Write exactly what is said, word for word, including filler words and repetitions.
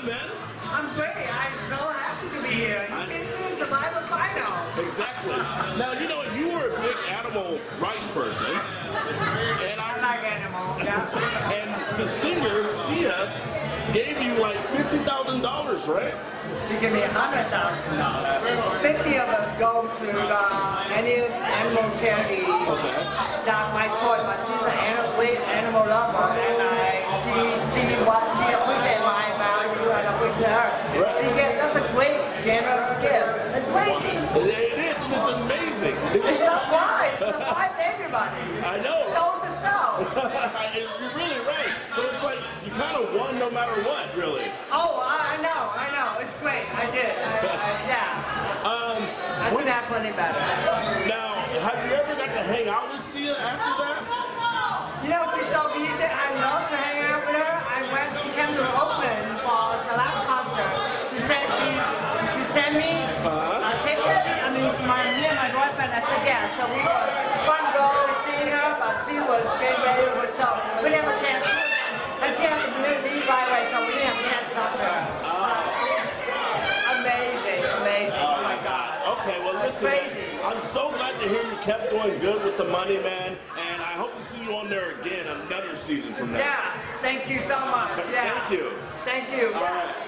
man? I'm great. I'm so happy to be here. You can do Survivor Final. Exactly. Now, you know, you were a big animal rights person. And I, I like animals, yeah. And the singer, S I A, gave you like fifty thousand dollars, right? She gave me one hundred thousand dollars. fifty of them go to the any animal charity. Okay. That's my choice, but she's an animal, great animal lover, and I she see what she appreciates my value and appreciate her. Right. She gets that's a great generous gift. It's crazy. It is, and it's amazing. It's surprise. It surprised everybody. I know. Show to show. You're really right. So it's like you kind of won no matter what, really. Oh, I know, I know. It's great. I did. I, I, yeah. Um, I couldn't ask for any better. Now, have you ever got to hang out with S I A after that? You know, she's so busy. I love to hang out with her. I went, she came to open for the last concert. She said she, she sent me Uh-huh. a ticket. I mean, my, me and my boyfriend, I said yes. So we were front row seeing her, but she was getting ready for the show. We didn't have a chance. And she had to leave right away, so we didn't have a chance to talk to her. Uh, amazing, amazing. Oh my God. Okay, well listen, crazy. I'm so glad to hear you kept doing good with the money, man. And I hope to see you on there again another season from now. Yeah, thank you so much. Yeah. Thank you. Thank you. All right.